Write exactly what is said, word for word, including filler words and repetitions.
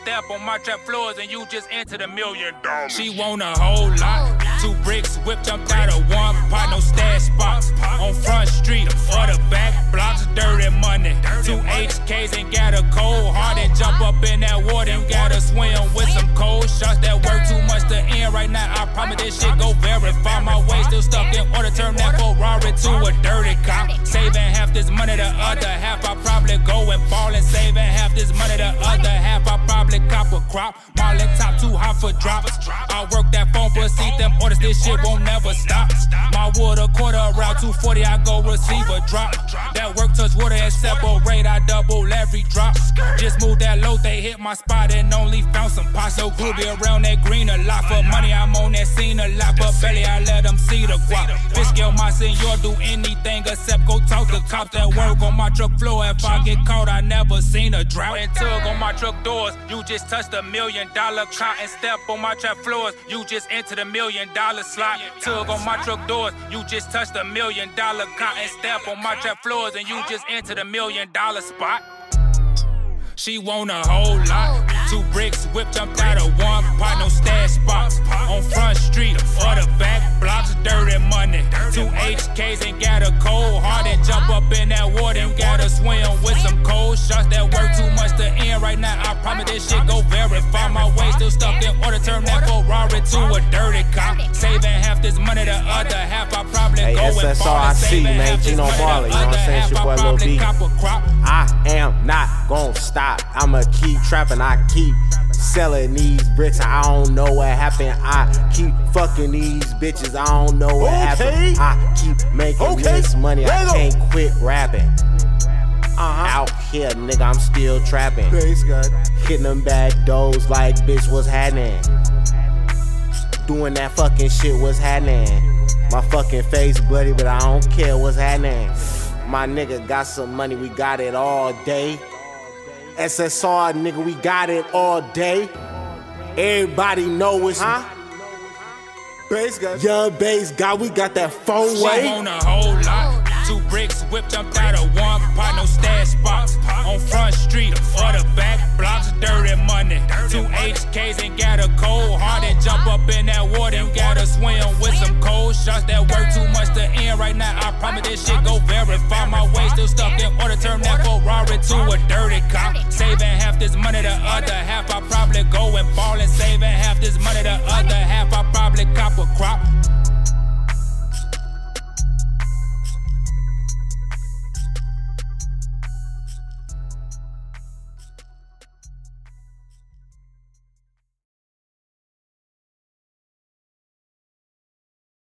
step on my trap floors and you just enter the million dollars. She want a whole lot. Two bricks, whip jumped out of one pot, no stash spots. On Front Street or the back blocks, dirty money. Two H Ks and got a cold heart and jump up in that water. You gotta swim with some cold shots that work too much to end right now. I promise this shit go verify. My way still stuck in order, turn that Ferrari to a dirty cop. Saving half this money, the other half I probably go and ball and saving half this money, the other half I probably cop a crop. Marlin top too hot for drops. I work that phone, proceed them orders, this shit won't never stop. My wood a quarter around two forty, I go receive a drop. That work touch water and separate, I double every drop. Just moved that low, they hit my spot and only found some pots. So groovy around that green a lot. For money, I'm on that scene a lot, but belly, I let them see the guap. Bitch, get my senor, do anything except go talk to cops that work on my truck floor. If I get caught, I never seen a drought. And tug on my truck doors, you just touched a million dollar count. And step on my trap floors, you just entered a million dollar slot. Tug on my truck doors, you just touched a million dollar count. And step on my trap floors, and you just entered a million dollar spot. She want a whole lot. Two bricks, whip jumped out of one pot, no stash spots. On Front Street or the back blocks, dirty money. Two H Ks and got a cold heart and jump up in that water. You gotta swim with some cold shots that work too much to end right now. I promise this shit go verify. My way still stuck in order, turn that Ferrari to a dirty cop. Saving half this money, the other half I probably hey, go and ball and saving man, half this Gino money, Marley, the you know what other I'm saying? half It's your I boy, Lil probably B. cop a crop. I am not gonna stop. I'ma keep trapping. I keep selling these bricks. I don't know what happened. I keep fucking these bitches. I don't know what okay. happened. I keep making okay. this money. I Lego. can't quit rapping. Uh-huh. Out here, nigga, I'm still trapping. Bass God. Hitting them bad doors like bitch, what's happening? Doing that fucking shit, what's happening? My fucking face bloody, but I don't care what's happening. My nigga got some money, we got it all day. S S R, nigga, we got it all day. Everybody know it's huh? Bass God. Young Bass God, we got that phone She way. want a whole lot. Two bricks, whip jumped out of one pot, no stash spots. On Front Street or the back blocks, dirty money. Two H Ks and got a cold heart and jump up in that water. You gotta swim with some cold shots that work too much to end right now. I promise this shit go verify. My way still stuck in order, turn that Ferrari to a dirty cop. Saving half this money, the other half I probably go and ball and saving half this money, the other half I probably cop a crop.